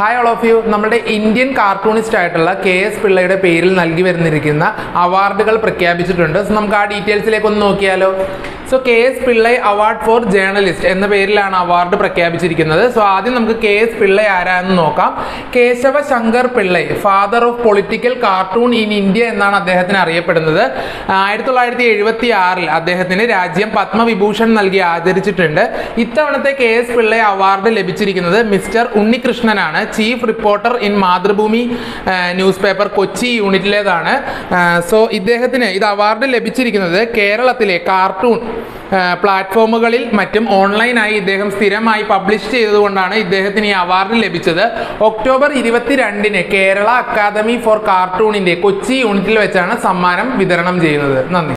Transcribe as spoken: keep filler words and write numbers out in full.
Hi all of you. നമ്മുടെ Indian cartoonist ആയിട്ടുള്ള K S പിള്ളയുടെ പേരിൽ നൽകി വരുന്നിരിക്കുന്ന അവാർഡുകൾ പ്രഖ്യാപിച്ചിട്ടുണ്ട്. സോ നമുക്ക് ആ ഡീറ്റെയിൽസിലേക്ക് ഒന്ന് നോക്കിയാലോ. So K S Pillai award for journalist എന്ന പേരിലാണ് അവാർഡ് പ്രഖ്യാപിച്ചിരിക്കുന്നത്. സോ ആദ്യം നമുക്ക് കെ എസ് പിള്ളൈ ആരാന്ന് നോക്കാം. Keshava Shankar Pillai, father of political cartoon in India എന്നാണ് അദ്ദേഹത്തിന് അറിയപ്പെടുന്നത്. ആയിരത്തി തൊള്ളായിരത്തി എഴുപത്തി ആറിൽ അദ്ദേഹത്തിന് രാജ്യം പത്മവിഭൂഷൺ നൽകി ആദരിച്ചിട്ടുണ്ട്. ഇത്തവണത്തെ കെ എസ് പിള്ളൈ അവാർഡ് ലഭിച്ചിരിക്കുന്നത് മിസ്റ്റർ ഉണ്ണികൃഷ്ണനാണ്. Chief reporter in Mathrubhumi news paper Kochi യൂണിറ്റിലേതാണ്. സോ ഇദ്ദേഹത്തിന് ഇത് അവാർഡ് ലഭിച്ചിരിക്കുന്നത് കേരളത്തിലെ കാർട്ടൂൺ പ്ലാറ്റ്ഫോമുകളിൽ മറ്റും ഓൺലൈനായി ഇദ്ദേഹം സ്ഥിരമായി പബ്ലിഷ് ചെയ്തതുകൊണ്ടാണ് ഇദ്ദേഹത്തിന് ഈ അവാർഡ് ലഭിച്ചത്. ഒക്ടോബർ ഇരുപത്തിരണ്ടിന് കേരള അക്കാദമി ഫോർ കാർട്ടൂണിന്റെ കൊച്ചി യൂണിറ്റിൽ വെച്ചാണ് സമ്മാനം വിതരണം ചെയ്യുന്നത്. നന്ദി.